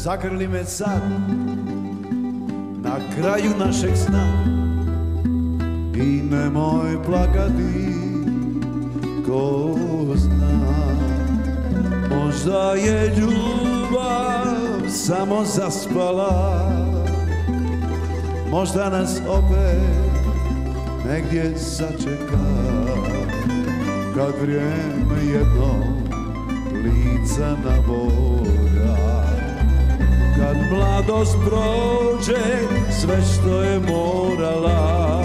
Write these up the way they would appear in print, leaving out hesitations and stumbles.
zagrli me sad na kraju našeg sna i nemoj plakati, ko zna, možda je ljubav samo zaspala, možda nas opet negdje sačeka, kad vrijeme jednom lica nabora, kad mladost prođe sve što je morala,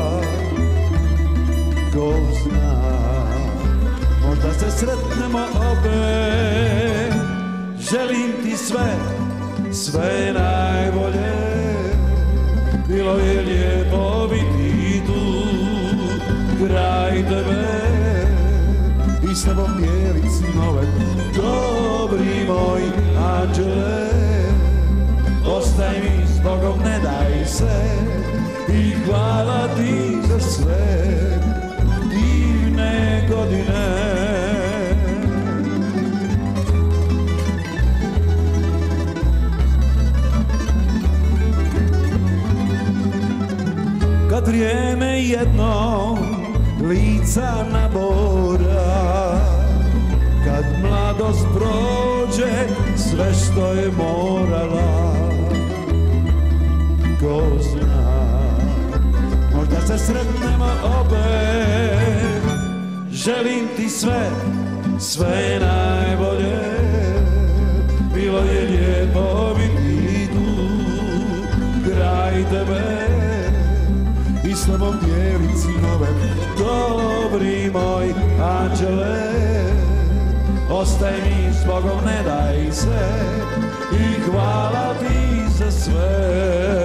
ko zna, možda se sretnemo opet, želim ti sve, sve najbolje, bilo je lijepo biti tu, kraj tebe i s tebom dijelit snove, dobri moj anđele, ostaj mi s Bogom, ne daj se i hvala ti za sve divne godine. Kad vrijeme jednom lica nabora, kad mladost prođe sve što je morala, ko zna, možda se sretnemo opet, želim ti sve, sve najbolje, bilo je lijepo biti tu, kraj tebe i s tobom dijelit snove, dobri moj anđele, ostaj mi s Bogom, ne daj se i hvala ti za sve,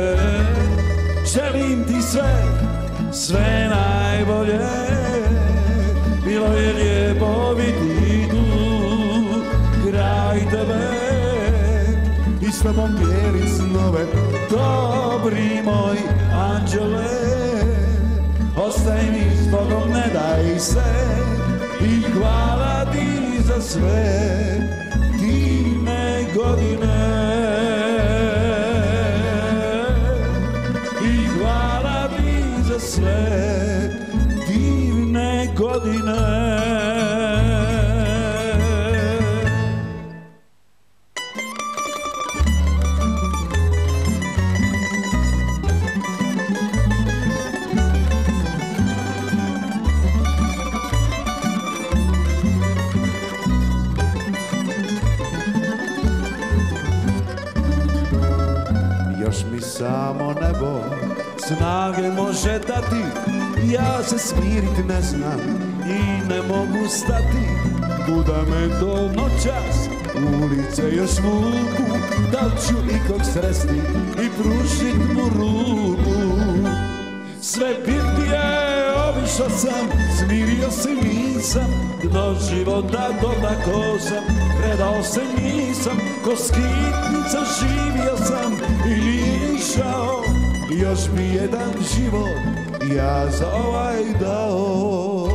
želim ti sve, sve najbolje, bilo je lijepo biti tu, kraj tebe i s tobom dijelit snove, dobri moj anđele, ostaj mi s Bogom, ne daj se i hvala ti za sve divne godine. I hvala ti za sve divne godine. Još mi samo nebo snage može dati, ja se smirit ne znam i ne mogu stati, kuda me do noćas ulice još vuku, da ću ikog sresti i pružit mu ruku. Sve bitnije obišao sam, smirio se nisam, do života dotako sam, predao se nisam, ko skitnica živio sam i nije išao, još bi jedan život ja za ovaj dao.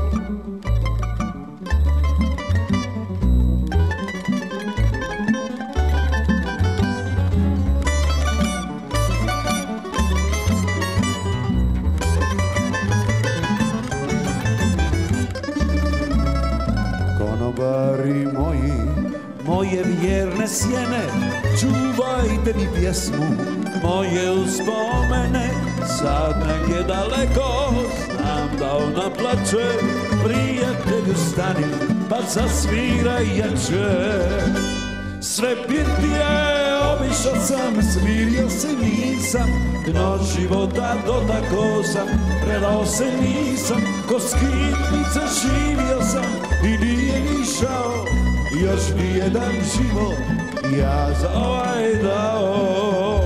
Konobari moji, moje vjerne sjene, čuvajte mi pjesmu, moje uspomene, sad negdje daleko, znam da ona plače, prijatelju stani, pa zasviraj jače. Sve bitnije obišao sam, smirio se nisam, dno života dotako sam, predao se nisam, ko skitnica živio sam i nije išao, još bi jedan život ja za ovaj dao.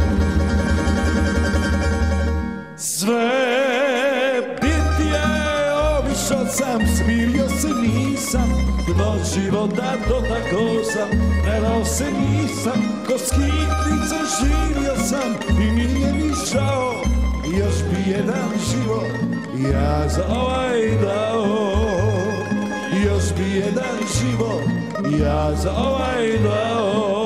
Sve bitnije obišao sam, smirio se nisam, dno života dotako sam, predao se nisam, ko skitnica živio sam i nije išao, još bi jedan život ja za ovaj dao, još bi jedan život ja za ovaj dao.